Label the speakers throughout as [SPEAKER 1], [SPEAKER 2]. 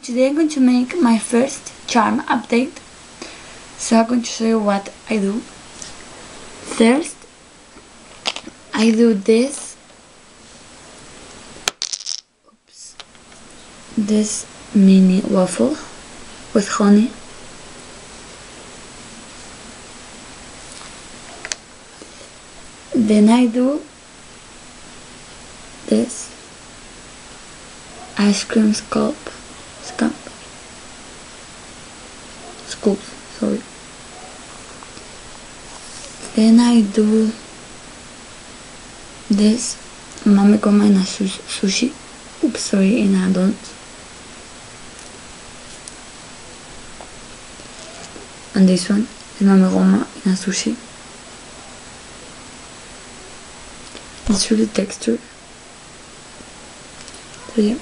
[SPEAKER 1] Today I'm going to make my first charm update. So I'm going to show you what I do. First, I do this. This mini waffle with honey. Then I do this ice cream scoop, sorry. Then I do this mami coma in a sushi. Oops, sorry, in a donut. And this one is mami coma in a sushi. It's really textured. So yeah.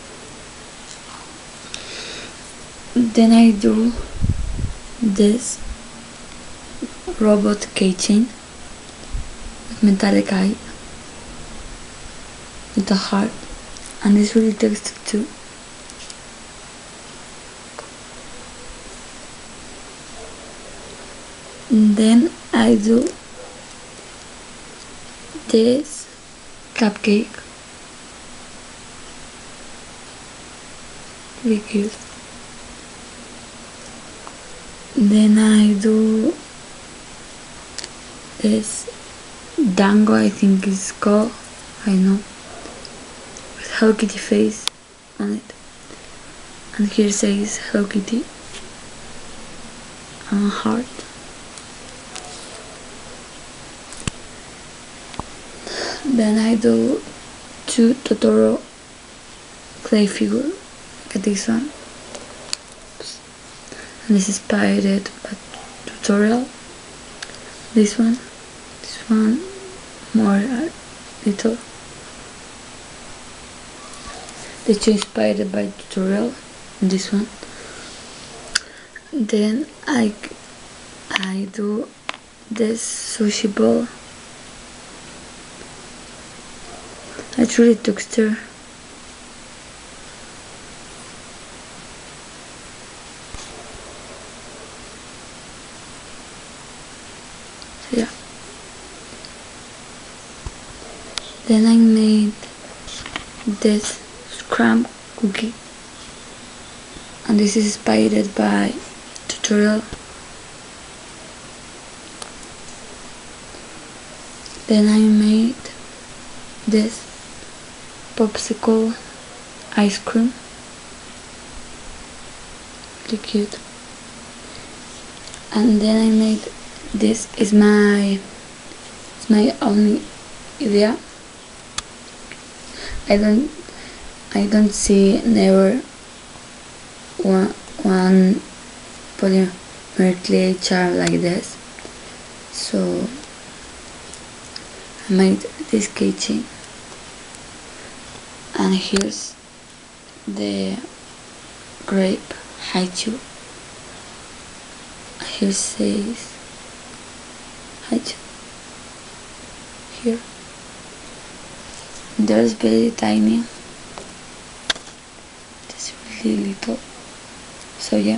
[SPEAKER 1] Then I do this robot keychain with metallic eye with a heart, and it's really textured too. And then I do this cupcake, really cute. Then I do this dango, I think it's called, I know, with Hello Kitty face on it, and here says Hello Kitty and a heart. Then I do two Totoro clay figure, look at this one, and this is inspired by tutorial. This one more little. The two inspired by tutorial. And this one. Then I do this sushi ball. It's really texture. So yeah. Then I made this scrum cookie, and this is inspired by tutorial. Then I made this popsicle ice cream, really cute. And then I made this, is my only idea. I don't see never one polymer clay charm like this, so I made this keychain. And here's the grape haichu. Here says haichu. Here. There's very tiny. It's really little. So yeah.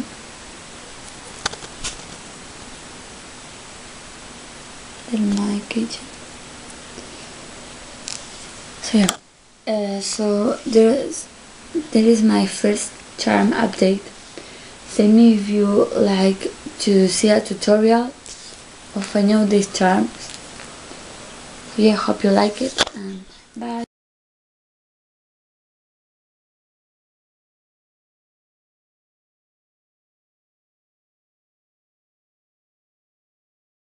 [SPEAKER 1] Then my kitchen. So yeah. So there is my first charm update. Tell me if you like to see a tutorial of any of these charms. So yeah, hope you like it, and bye.